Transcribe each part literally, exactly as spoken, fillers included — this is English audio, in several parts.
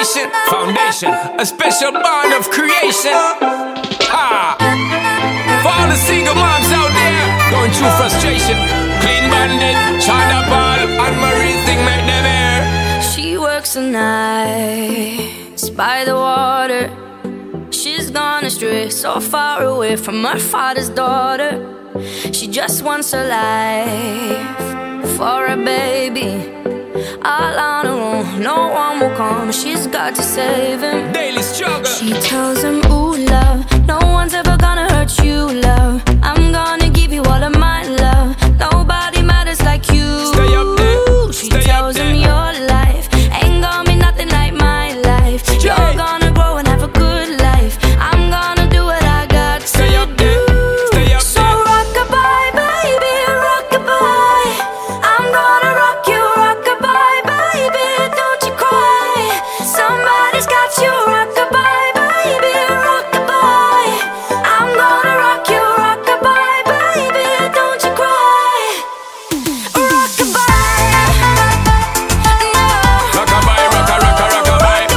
nation. Foundation, a special bond of creation. Ha! For all the single moms out there going through frustration, Clean Bandit, China Ball, and Marie thing make them air. She works the nights by the water. She's gone astray, so far away from her father's daughter. She just wants her life for a baby. All on her own, no one will come. She's got to save him. Daily struggle. She tells him, ooh, love, no one's ever gonna hurt you, love. I'm gonna give you all of my love. Nobody matters like you. Stay up there. She Stay tells up him, there. your life ain't gonna be nothing like my life. Jay. You're gonna grow and have a good life. I'm gonna do what I got to Stay up do. there. Stay up So there. rock-a-bye, baby, rock-a-bye. I'm gonna rock you, rock-a-bye, baby, don't you cry. Somebody's got you, rock-a-bye, baby, rock-a-bye. I'm gonna rock you, rock-a-bye, baby, don't you cry. Rock-a-bye, no. Rock-a-bye, rocka, rocka, rock-a-bye.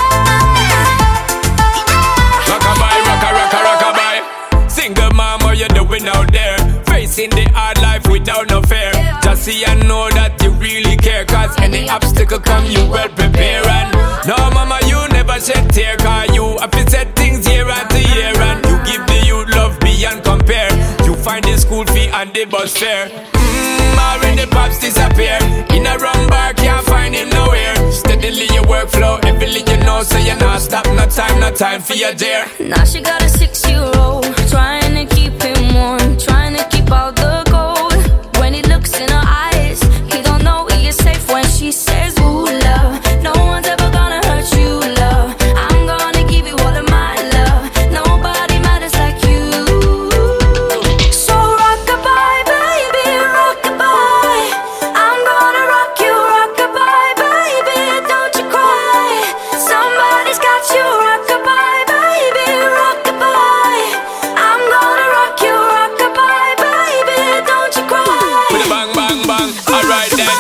Rock-a-bye, rocka, rocka, rock-a-bye. Single mom, what you doing out there? Facing the hard life without no fear. Just see and know that you really care. Cause any obstacle come, you well prepare. And no mama, you never shed tear. Cause you have to set things year after year. And you give the youth love beyond compare. You find the school fee and the bus fare. Mmm, already pops disappear. In a run bar, can't find him nowhere. Steadily your workflow, everything you know. So you not stop, no time, no time for your dear. Now she got a six-year-old, trying to keep him warm, trying to keep out the cold. When he looks in her eyes, he don't know he is safe when she says, ooh, love, no one's ever gonna hurt you, love. I'm gonna give you all of my love. Nobody matters like you. So rock-a-bye, baby, rock-a-bye. I'm gonna rock you, rock-a-bye, baby, don't you cry. Somebody's got you, rock-a-bye, baby, rock-a-bye. I'm gonna rock you, rock-a-bye, baby, don't you cry. With a bang, bang, bang, alright then.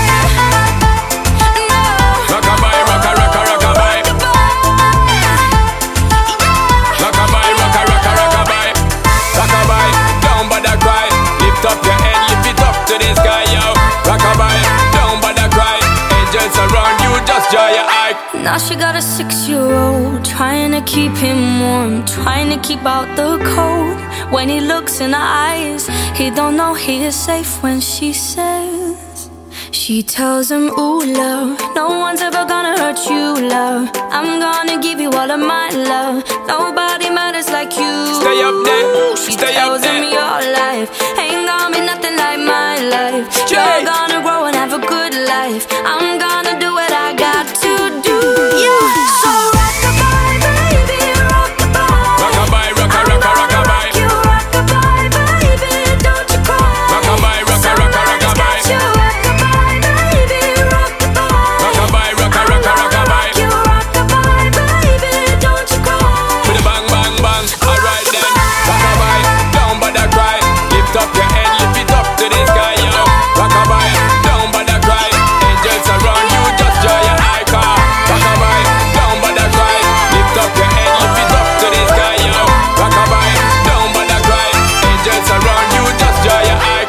No. Rock-a-bye, rocka, rocka, rock-a-bye. Rock-a-bye, rocka, rocka, rock-a-bye. Rock-a-bye, don't bother cry. Lift up your head, lift it up to the sky, yo. Rock-a-bye, don't bother cry. Angels around you, just dry your eye. Now she got a six-year-old, trying to keep him warm, trying to keep out the cold. When he looks in her eyes, he don't know he is safe when she says. She tells him, ooh, love, no one's ever gonna hurt you, love. I'm gonna give you all of my love. Nobody matters like you. Stay up there, She stay up tells him, there. your life ain't gonna be nothing like my life. Jay. You're gonna grow and have a good life. I'm gonna do what I got to do. Yeah. So rock-a-bye, baby, rock-a-bye. Rock-a-bye, rocka, rocka, rock-a-bye. You rock-a-bye, baby, don't you cry. Rock-a-bye, rocka, rocka, rock-a-bye. You rock-a-bye, baby, rock-a-bye. Rock-a-bye, rocka, rocka, rock-a-bye. You rock-a-bye, baby, don't you cry. With a bang, bang, bang, alright then. Rock-a-bye, don't bother cry. Lift up your head, lift it up to the sky, yo. Rock-a-bye, don't bother cry. Angels around you, just dry your eye car. Rock-a-bye, don't bother cry. Lift up your head, lift it up to the sky, yo. Rock-a-bye, don't bother cry. Angels around you, just dry your eye.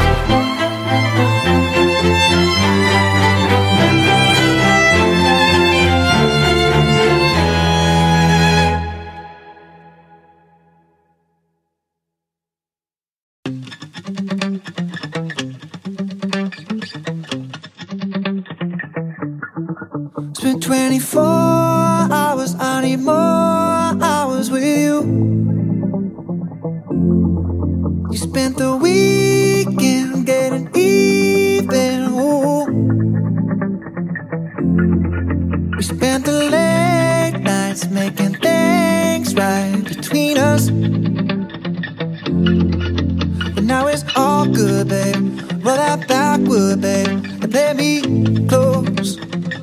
It's been twenty-four hours, I need more hours with you. You spent the weekend getting even, ooh. We spent the late nights making things right between us. But now it's all good, babe. Roll that backward, babe, and play me close.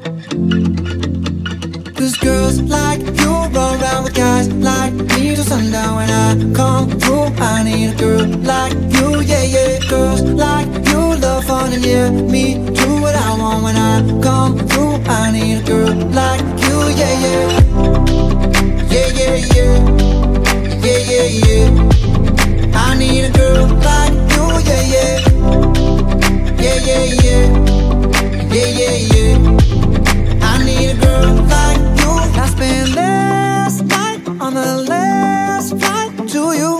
Cause girls like you run around with guys like me till sundown. When I come through, I need a girl like you, yeah, yeah. Girls like you love fun and yeah, me do what I want. When I come through, I need a girl like you, yeah, yeah. Yeah, yeah, yeah. Yeah, yeah, yeah. I need a girl like you, yeah, yeah. Yeah, yeah, yeah. Yeah, yeah, yeah. I need a girl like you. I spent last night on the last flight to you.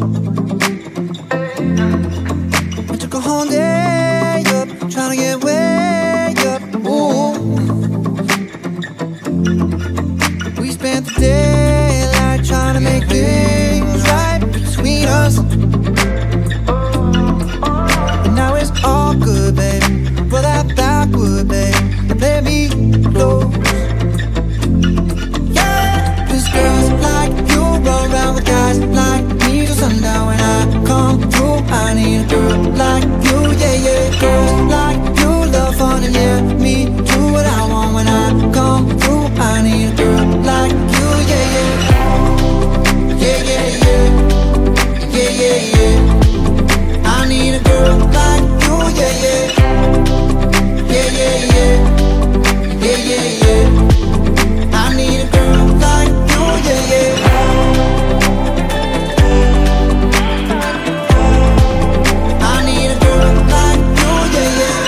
I took a whole day up, trying to get way up. Ooh. We spent the daylight trying to make things right between us. And now it's all good, baby. Roll that backward, baby, and let me close. Yeah, cause girls like you roll around with guys like me till sundown. When I come through, I need a girl like you, yeah, yeah. Girls like you love fun and yeah, me do what I want. When I come through, I need a girl like you, yeah, yeah. Yeah, yeah, yeah. Yeah, yeah, yeah. I need a girl like you, yeah, yeah. Yeah, yeah, yeah. Yeah, yeah, yeah. I need a girl like you, yeah, yeah. I need a girl like you, yeah, yeah.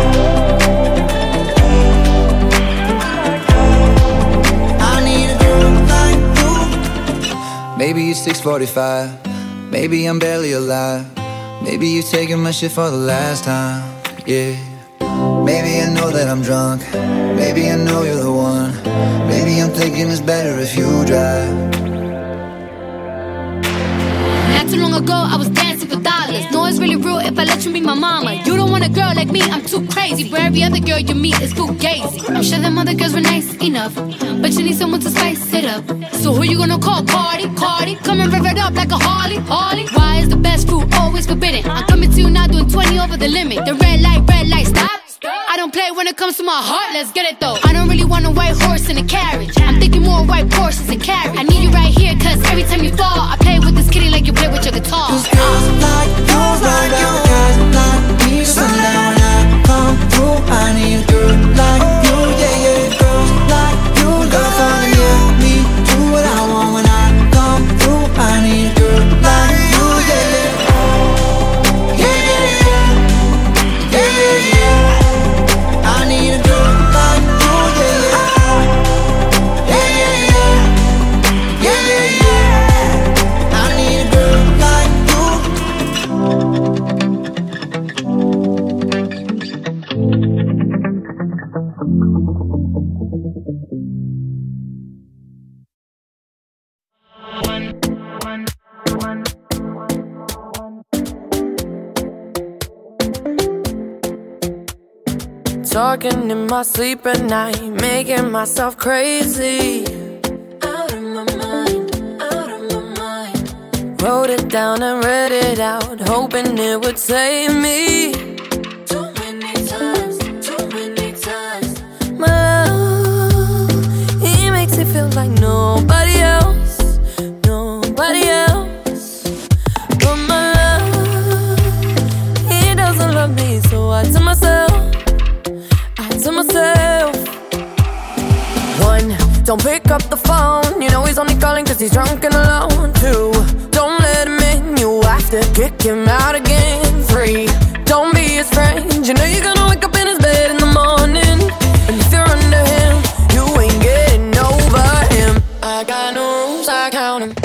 I need a girl like you. Maybe it's six forty-five. Maybe I'm barely alive. Maybe you're taking my shit for the last time, yeah. Maybe I know that I'm drunk. Maybe I know you're the one. Maybe I'm thinking it's better if you drive. Not too long ago, I was dancing for dollars. No, it's really real if I let you be my mama. You don't want a girl like me, I'm too crazy. Where every other girl you meet is fugazi. I'm sure them other girls were nice enough, but you need someone to spice it up. So who you gonna call? Cardi, Cardi. Come and rev it up like a Harley, Harley. Why is the best fruit always forbidden? I'm coming to you now doing twenty over the limit. The red light, red light, stop. I don't play when it comes to my heart, let's get it though. I don't really want a white horse in a carriage. I'm thinking more white Porsches and carriage. I need you right here, cause every time you fall, I play with this kitty like you play with your guitar. Cause girls like you, like you, guys like me, sundown. When I come through, I need a girl like you, yeah, yeah. Girls like you, love fun, yeah. Me do what I want. When I come through, I need a girl like you, yeah, yeah. Yeah, yeah, yeah. Yeah, yeah, yeah. I need a girl like you, yeah, yeah. Yeah, yeah, yeah. Yeah, yeah, yeah. I need a girl like you. Talking in my sleep at night, making myself crazy. Out of my mind, out of my mind. Wrote it down and read it out, hoping it would save me. Too many times, too many times. My love, he makes it feel like nobody else, nobody else. But my love, he doesn't love me, so I tell myself, to myself. One, don't pick up the phone. You know he's only calling cause he's drunk and alone. Two, don't let him in. You have to kick him out again. Three, don't be his friend. You know you're gonna wake up in his bed in the morning. And if you're under him, you ain't getting over him. I got no rules, I count him.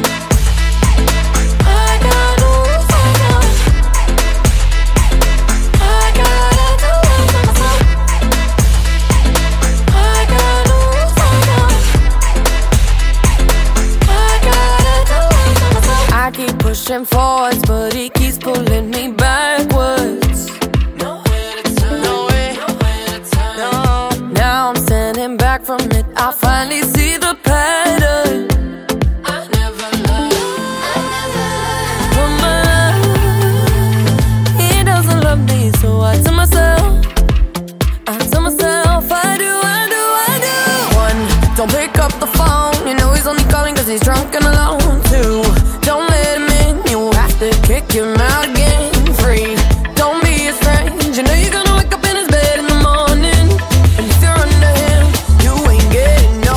Pushing forwards, but he keeps pulling me backwards. Nowhere to turn, nowhere, nowhere to turn. No. Now I'm standing back from it. I finally see the pattern. I never loved, I never loved. My love, he doesn't love me, so I tell myself, I tell myself, I do, I do, I do. One, don't pick up the phone. You know he's only calling cause he's drunk and alone. Two, don't let him in, you have to kick him out again. Three, don't be his friend. You know you're gonna wake up in his bed in the morning. And if you're under him, you ain't getting no